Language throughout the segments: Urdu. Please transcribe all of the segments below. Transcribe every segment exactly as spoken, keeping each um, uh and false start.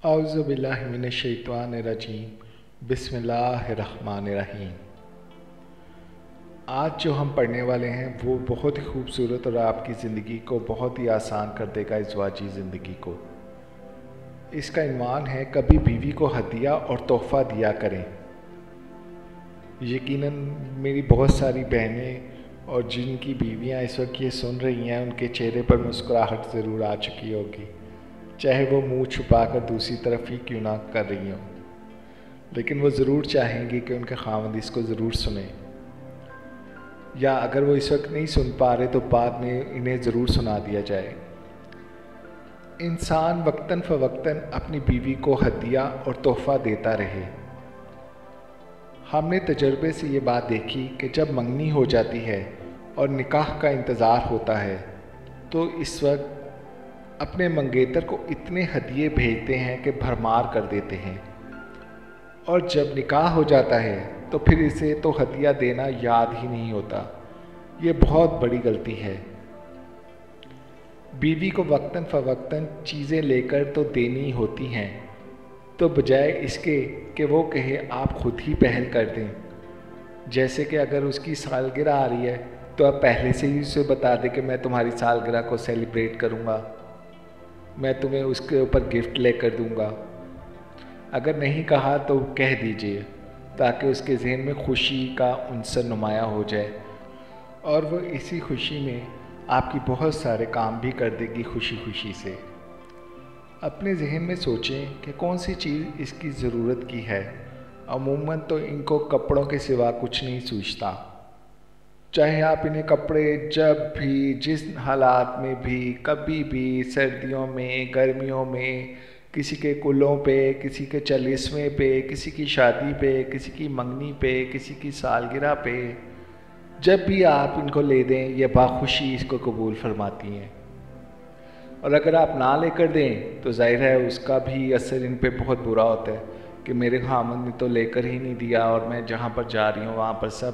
اعوذ باللہ من الشیطان الرجیم بسم اللہ الرحمن الرحیم۔ آج جو ہم پڑھنے والے ہیں وہ بہت ہی خوبصورت اور آپ کی زندگی کو بہت ہی آسان کر دے گا، ازواجی زندگی کو۔ اس کا عنوان ہے کبھی بیوی کو ہدیہ اور تحفہ دیا کریں۔ یقیناً میری بہت ساری بہنیں اور جن کی بیویاں اس وقت یہ سن رہی ہیں ان کے چہرے پر مسکراہٹ ضرور آ چکی ہوگی، چاہے وہ منہ چھپا کر دوسری طرف ہی کیوں نہ کر رہی ہوں، لیکن وہ ضرور چاہیں گی کہ ان کے خاوند اس کو ضرور سنیں، یا اگر وہ اس وقت نہیں سن پا رہے تو بعد میں انہیں ضرور سنا دیا جائے۔ انسان وقتاً فوقتاً اپنی بیوی کو ہدیہ اور تحفہ دیتا رہے۔ ہم نے تجربے سے یہ بات دیکھی کہ جب منگنی ہو جاتی ہے اور نکاح کا انتظار ہوتا ہے تو اس وقت اپنے منگیتر کو اتنے ہدیے بھیجتے ہیں کہ بھرمار کر دیتے ہیں، اور جب نکاح ہو جاتا ہے تو پھر اسے تو ہدیہ دینا یاد ہی نہیں ہوتا۔ یہ بہت بڑی غلطی ہے۔ بیوی کو وقتاً فوقتاً چیزیں لے کر تو دینی ہوتی ہیں، تو بجائے اس کے کہ وہ کہے آپ خود ہی پہل کر دیں، جیسے کہ اگر اس کی سالگرہ آ رہی ہے تو آپ پہلے سے ہی اسے بتا دیں کہ میں تمہاری سالگرہ کو سیلیبریٹ کروں گا، میں تمہیں اس کے اوپر گفٹ لے کر دوں گا۔ اگر نہیں کہا تو کہہ دیجئے تاکہ اس کے ذہن میں خوشی کا عنصر نمایاں ہو جائے، اور وہ اسی خوشی میں آپ کی بہت سارے کام بھی کر دے گی خوشی خوشی سے۔ اپنے ذہن میں سوچیں کہ کون سی چیز اس کی ضرورت کی ہے۔ عموماً تو ان کو کپڑوں کے سوا کچھ نہیں سوچتا، چاہے آپ انہیں کپڑے جب بھی جس حالات میں بھی کبھی بھی، سردیوں میں گرمیوں میں، کسی کے کلوں پہ، کسی کے چالیسویں پہ، کسی کی شادی پہ، کسی کی منگنی پہ، کسی کی سالگرہ پہ، جب بھی آپ ان کو لے دیں یہ باخوشی اس کو قبول فرماتی ہیں، اور اگر آپ نہ لے کر دیں تو ظاہر ہے اس کا بھی اثر ان پہ بہت برا ہوتا ہے کہ میرے خامد نے تو لے کر ہی نہیں دیا، اور میں جہاں پر جا رہی ہوں وہاں پر سب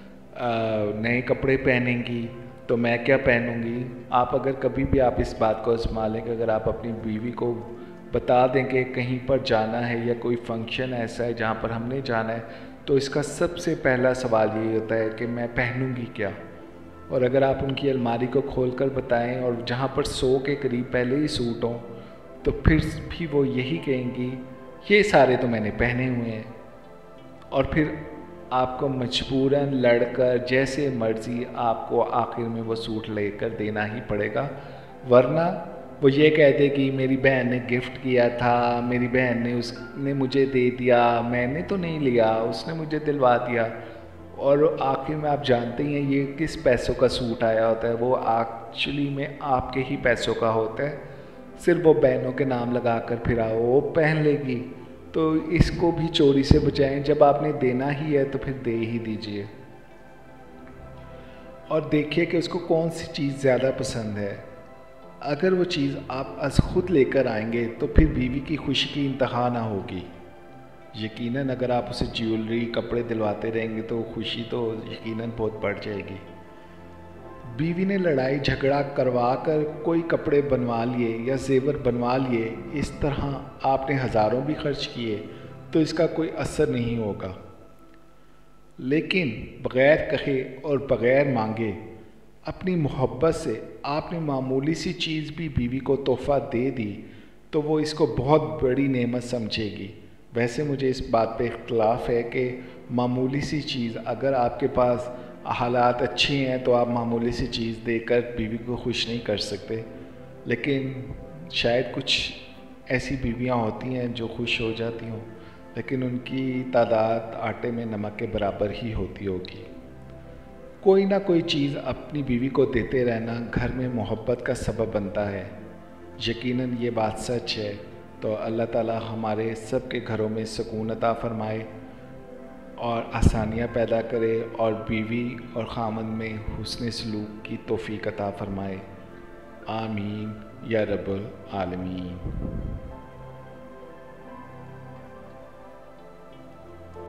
نئے کپڑے پہنیں گی تو میں کیا پہنوں گی۔ آپ اگر کبھی بھی آپ اس بات کو آزما لیں کہ اگر آپ اپنی بیوی کو بتا دیں کہ کہیں پر جانا ہے یا کوئی فنکشن ایسا ہے جہاں پر ہم نے جانا ہے، تو اس کا سب سے پہلا سوال یہ ہوتا ہے کہ میں پہنوں گی کیا۔ اور اگر آپ ان کی الماری کو کھول کر بتائیں اور جہاں پر سو کے قریب پہلے ہی سوٹ ہوں تو پھر بھی وہ یہی کہیں گی یہ سارے تو میں نے پہنے ہوئے ہیں، اور پھر آپ کو مجبوراً لڑ کر جیسے مرضی آپ کو آخر میں وہ سوٹ لے کر دینا ہی پڑے گا، ورنہ وہ یہ کہہ دے گی میری بہن نے گفٹ کیا تھا، میری بہن نے اس نے مجھے دے دیا، میں نے تو نہیں لیا، اس نے مجھے دلوا دیا، اور آخر میں آپ جانتے ہیں یہ کس پیسوں کا سوٹ آیا ہوتا ہے، وہ ایکچولی میں آپ کے ہی پیسوں کا ہوتا ہے، صرف وہ بہنوں کے نام لگا کر پھر آؤ وہ پہن لے گی۔ تو اس کو بھی چوری سے بچائیں، جب آپ نے دینا ہی ہے تو پھر دے ہی دیجئے، اور دیکھیے کہ اس کو کون سی چیز زیادہ پسند ہے۔ اگر وہ چیز آپ از خود لے کر آئیں گے تو پھر بیوی کی خوشی کی انتہا نہ ہوگی۔ یقیناً اگر آپ اسے جیولری کپڑے دلواتے رہیں گے تو خوشی تو یقیناً بہت بڑھ جائے گی۔ بیوی نے لڑائی جھگڑا کروا کر کوئی کپڑے بنوا لیے یا زیور بنوا لیے، اس طرح آپ نے ہزاروں بھی خرچ کیے تو اس کا کوئی اثر نہیں ہوگا، لیکن بغیر کہے اور بغیر مانگے اپنی محبت سے آپ نے معمولی سی چیز بھی بیوی کو تحفہ دے دی تو وہ اس کو بہت بڑی نعمت سمجھے گی۔ ویسے مجھے اس بات پہ اختلاف ہے کہ معمولی سی چیز، اگر آپ کے پاس حالات اچھے ہیں تو آپ معمولی سی چیز دے کر بیوی کو خوش نہیں کر سکتے، لیکن شاید کچھ ایسی بیویاں ہوتی ہیں جو خوش ہو جاتی ہوں، لیکن ان کی تعداد آٹے میں نمک کے برابر ہی ہوتی ہوگی۔ کوئی نہ کوئی چیز اپنی بیوی کو دیتے رہنا گھر میں محبت کا سبب بنتا ہے۔ یقیناً یہ بات سچ ہے، تو اللہ تعالی ہمارے سب کے گھروں میں سکون عطا فرمائے اور آسانیاں پیدا کرے، اور بیوی اور خامند میں حسن سلوک کی توفیق عطا فرمائے۔ آمین یا رب العالمین۔